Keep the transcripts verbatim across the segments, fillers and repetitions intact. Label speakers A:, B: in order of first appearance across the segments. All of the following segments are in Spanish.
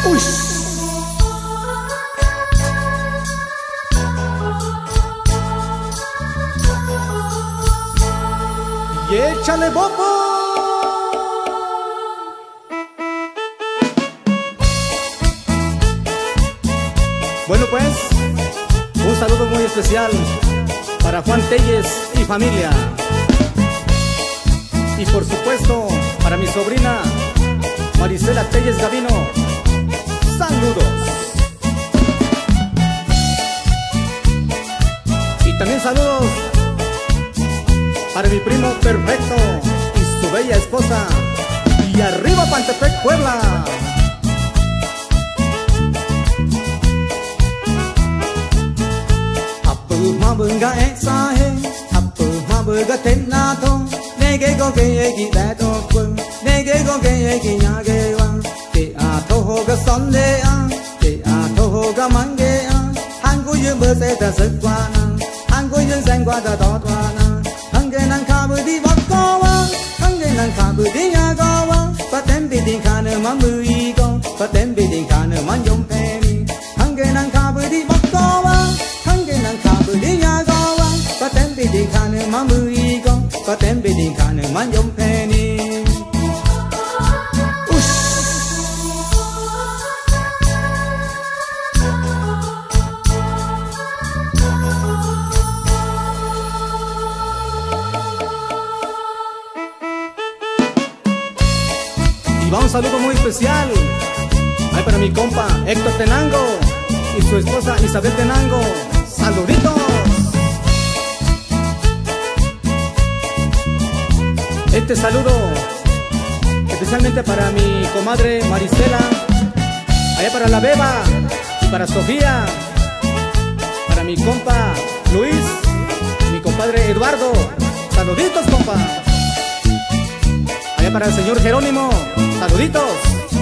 A: Uy. Y échale bobo. Bueno pues, un saludo muy especial para Juan Telles y familia. Y por supuesto, para mi sobrina Marisela Telles Gavino. Saludos. Y también saludos para mi primo perfecto y su bella esposa. Y arriba Pantepec, Puebla. Apu mabuga esahe, apu mabuga tenato. Nege go ge gi dato kun, nege go ge gi nyage wa. Ke a toho ga sonde a, ke a toho ga mange a. Hangu yu bơ se ta sức qua na, hangu yu sang qua ta to toa na. Hange nang kha bu di bok ko wa, hange nang kha bu di nya go wa. Pa tem bi din kha ne ma mu i go, pa tem bi din kha ne ma yom pe ni. Hange nang kha bu di bok ko wa, hange nang kha bu di nya go wa. Pa tem bi din kha ne ma mu i go, pa tem bi din kha ne ma yom pe ni. Va un saludo muy especial ahí para mi compa Héctor Tenango y su esposa Isabel Tenango. Saluditos. Este saludo especialmente para mi comadre Marisela, allá para la Beba y para Sofía, para mi compa Luis, mi compadre Eduardo. Saluditos, compa. Allá para el señor Jerónimo. Saluditos.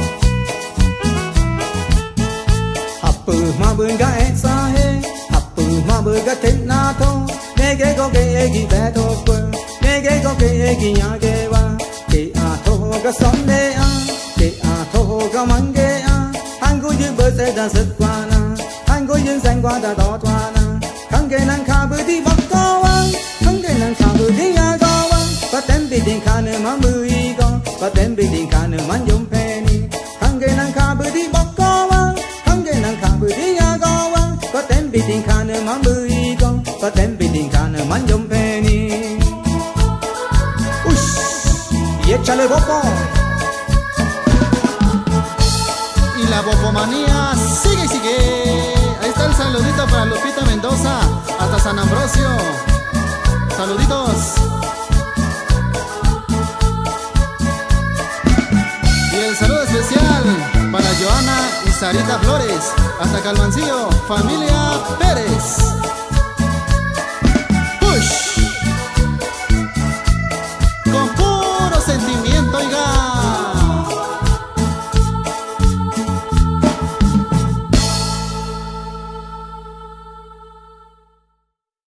A: Apu mabuga esahe, apu mabuga tenato. Nege go ge gi dato kun, nege go ge gi nyage wa. Ke a toho ga sonde a, ke a toho ga mange a. Hangu yu bơ se ta sức qua na, hangu yu sang qua ta to toa na. Hange nang kha bu di bok ko wa, hange nang kha bu di ya go wa. Pa tem bi din kha ne ma mu i go, pa tem bi din kha ne ma yom pe ni. Hange nang kha bu di bok ko wa, hange nang kha bu di ya go wa. Pa tem bi din kha ne ma mu i go, pa tem bi din kha ne ma yom pe ni. Ush, y échale bobo.
B: Y la bobomanía sigue y sigue. Ahí está el saludito para Lupita Mendoza hasta San Ambrosio. Saluditos. El saludo especial para Joana y Sarita Flores, hasta Calvancillo, familia Pérez.